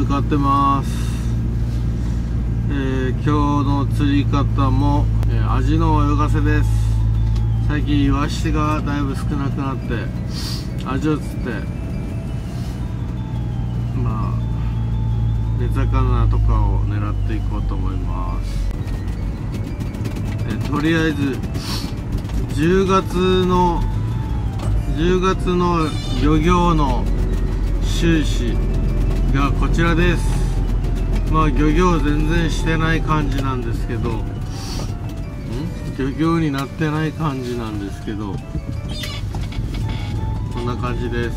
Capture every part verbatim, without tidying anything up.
向かってます。えー、今日の釣り方も、えー、アジの泳がせです。最近イワシがだいぶ少なくなってアジを釣って、まあ根魚とかを狙っていこうと思います。えー、とりあえずじゅうがつのじゅうがつの漁業の収支がこちらです。まあ漁業全然してない感じなんですけど、ん漁業になってない感じなんですけど、こんな感じです。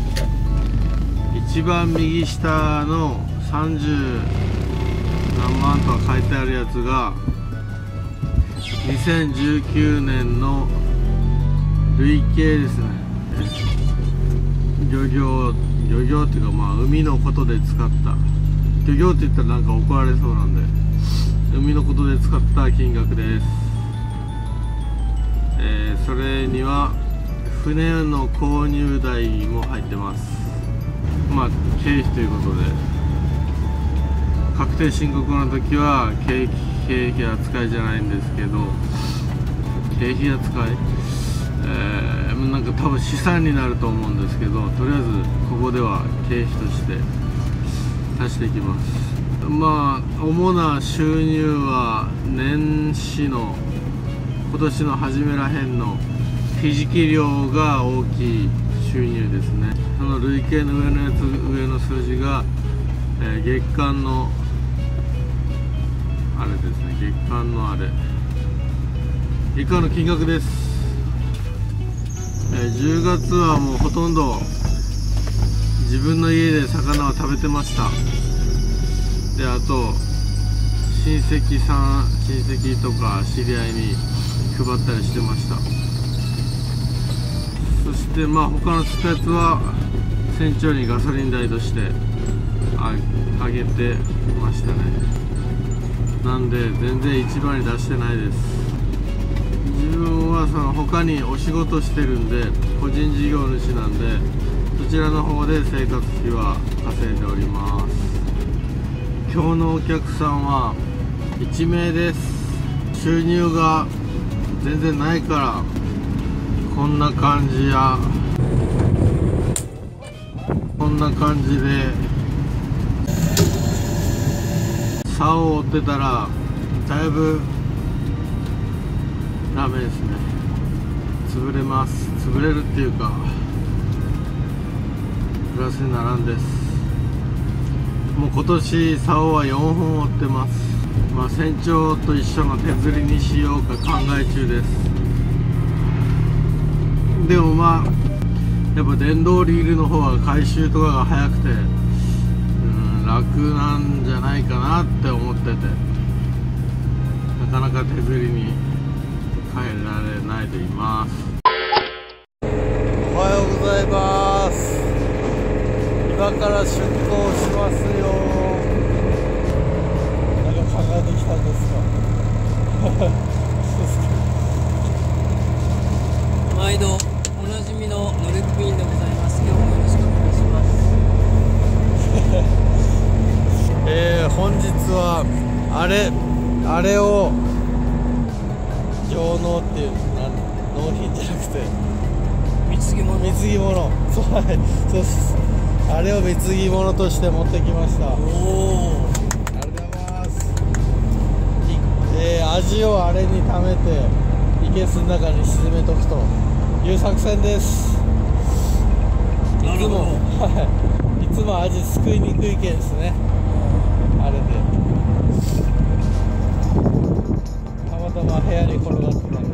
一番右下のさんじゅうなんまんとか書いてあるやつがにせんじゅうきゅうねんの累計ですね。漁業漁業っていうか、まあ海のことで使った、漁業って言ったらなんか怒られそうなんで、海のことで使った金額です。えー、それには船の購入代も入ってます。まあ経費ということで、確定申告の時は経費扱いじゃないんですけど、経費扱い、えー、なんか多分資産になると思うんですけど、とりあえずここでは経費として足していきます。まあ主な収入は年始の今年の初めらへんのひじき漁が大きい収入ですね。その累計の上のやつ、上の数字が、えー、月間のあれですね、月間のあれ月間の金額です。えー、じゅうがつはもうほとんど自分の家で魚は食べてました。で、あと親戚さん親戚とか知り合いに配ったりしてました。そしてまあ他の釣ったやつは船長にガソリン代としてああげてましたね。なんで全然市場に出してないです。自分はその他にお仕事してるんで、個人事業主なんで、そちらの方で生活費は稼いでおります。今日のお客さんはいちめいです。収入が全然ないからこんな感じやこんな感じで竿を追ってたらだいぶダメですね。潰れます。潰れるっていうかプラスにならんです。もう今年竿はよんほん追ってます。まあ船長と一緒の手釣りにしようか考え中です。でもまあやっぱ電動リールの方は回収とかが早くて、うん、楽なんじゃないかなって思ってて、なかなか手釣りに変えられないでいます。おはようございます。今から出港しますよ。なんか考えてきたんですか？ 毎度おなじみのノルクイーンでございます。今日もよろしくお願いします。 えー、本日はあれあれを上納っていうなん納品じゃなくて貢ぎ物貢ぎ物そう、はい、そうです。あれを貢ぎ物として持ってきました。おお、ありがとうございます。えー、味をあれに溜めていけすの中に沈めとくという作戦です。いつもはいいつも味すくいにくいけんですね。あれでたまたま部屋に転がってたんで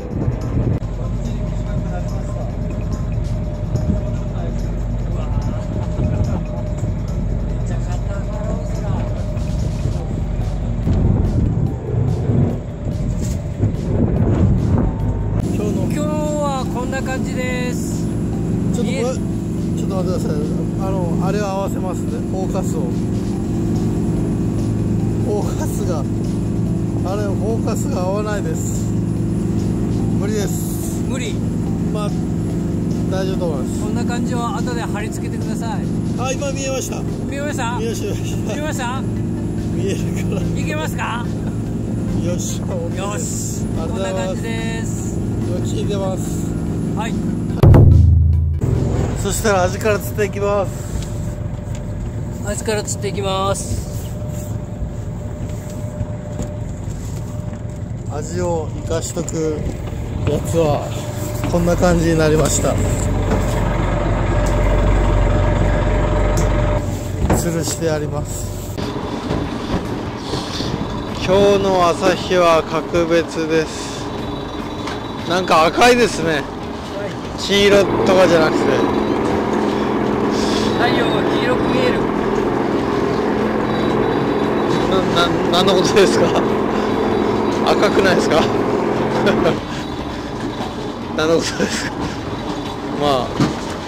感じです。 ちょっとちょっと待ってください。あのあれを合わせますね。フォーカスをフォーカスがあれフォーカスが合わないです。無理です。 無理。 まあ大丈夫と思います。 こんな感じを後で貼り付けてください。 あ、今見えました。 見えました？ 見えました。 見えました？ 見えるから。 いけますか？ よし。 よし。こんな感じです。 今聞いてます。 はい。 そしたら味から釣っていきます。 味から釣っていきます。 味を生かしとくやつはこんな感じになりました。吊るしてあります。今日の朝日は格別です。なんか赤いですね。黄色とかじゃなくて太陽が黄色く見える。 な、な、何のことですか？赤くないですか？何のことですか？まあ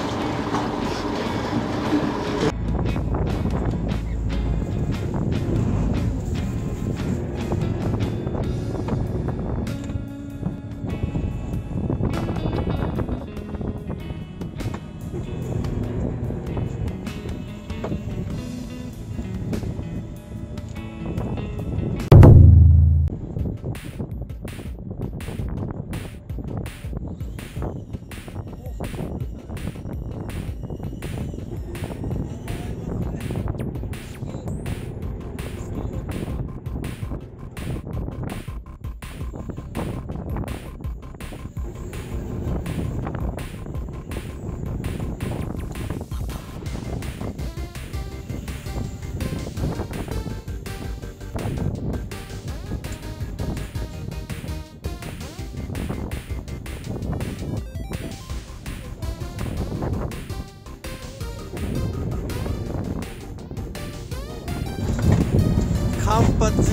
カンパチです。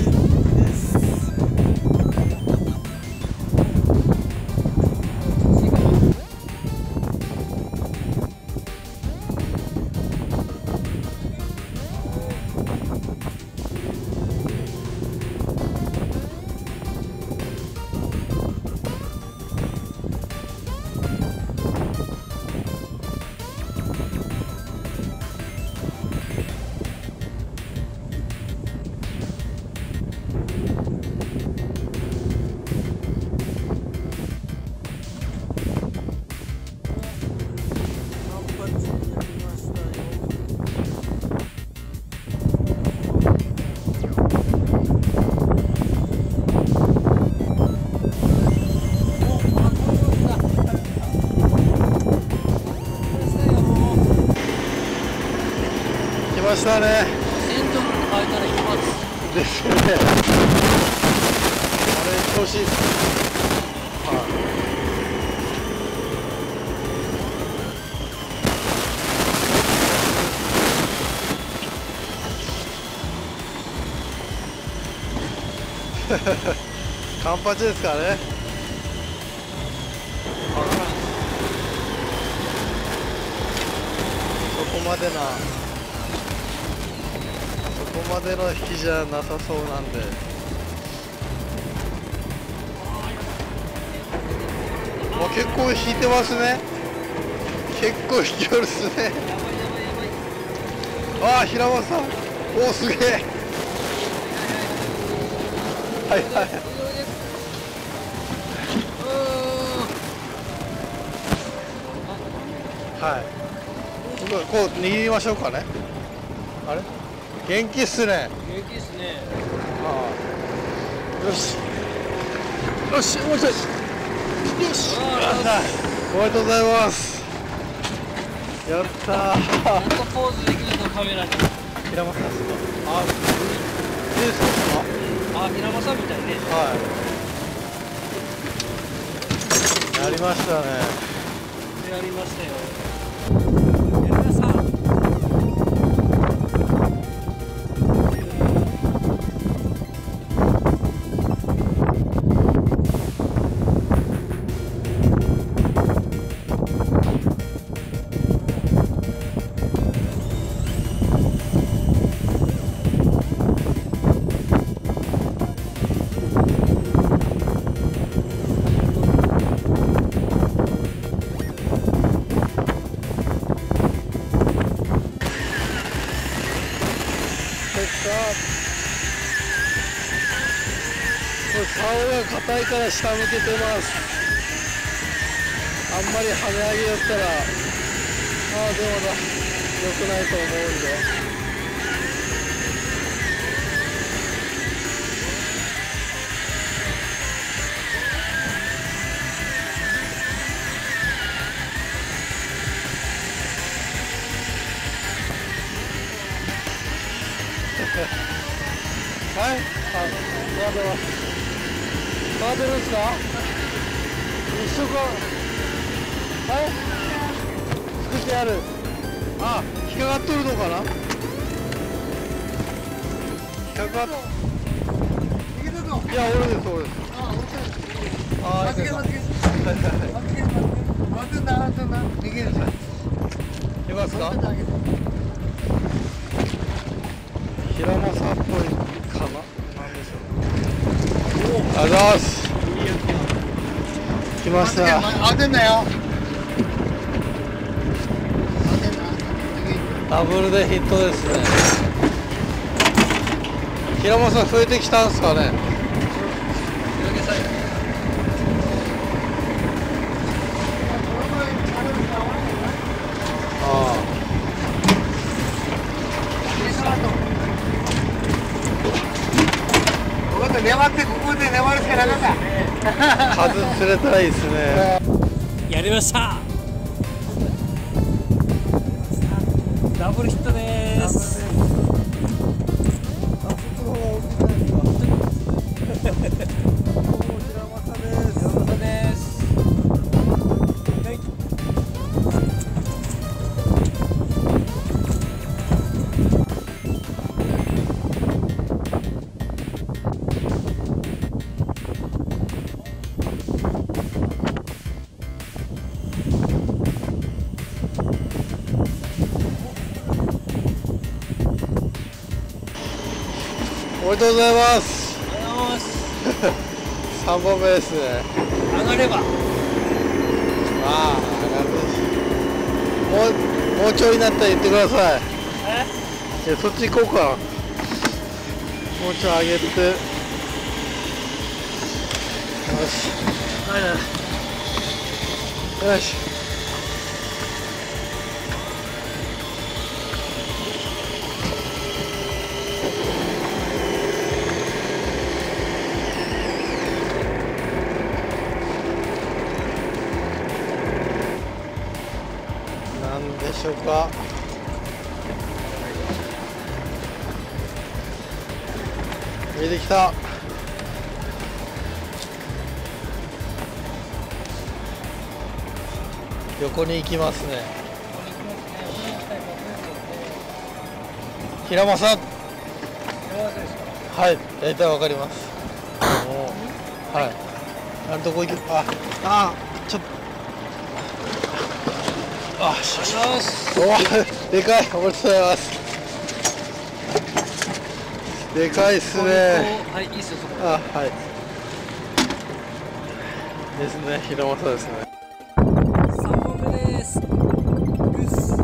来ましたね。 鮮度変えたら一発ですね。あれ調子いいですね。はい。カンパチですからね。そこまでなそこまでの引きじゃなさそうなんで。まあ、結構引いてますね。結構引きよるっすね。ああ、平間さん、おお、すげえ。はいはい。はい。こう握りましょうかね。あれ？元気っすね。 元気っすね。 ああ。よし。よし、もうちょい。よし。おめでとうございます。やったー。 やっとポーズできるのカメラに。 平間さんですか。あ、いいですか。 あ、平間さんみたいね。 はい。やりましたね。 やりましたよ。平間さん。 が硬いから下向けてます。あんまり跳ね上げよったら、ああでもな良くないと思うんで。はい、あ、回ってます。回ってるんですか？一緒か。はい。作ってある。あ、引っかかっとるのかな。引っかかっ。いや、俺です、俺です。あ、待って、待って。待って、待ってんだ、待ってんだ。逃げる。いますか？平間さんっぽいかな。なんでしょう。ありがとうございます。来ました。当てんなよ。ダブルでヒットですね。平間さん増えてきたんですかね。ああ。粘ってここで粘るしかなかった。数釣れたらいいですね。 やりました。ダブルヒットです。 おめでとうございます。さんぼんめですね。 上がれば。 まあ、上がるし。もう、もうちょいになったら言ってください。え？そっち行こうか。もうちょい上げて。よし。よし。なんでしょうか。見えてきた。横に行きますね。平間さん。はい、大体わかります。もう、はい。あ、どこ行く。あ、あ、ちょっと。あ、しよし。お、でかい。おめでとうございます。でかいっすね。 はい、いいっすよ。 あ、はい。ですね、平間さんですね。 さんぼんめです。グッス。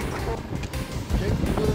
結局